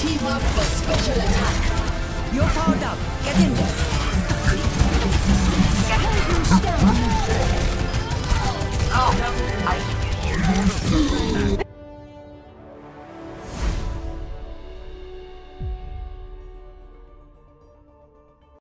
Team up for special attack. You're powered up. Get in there.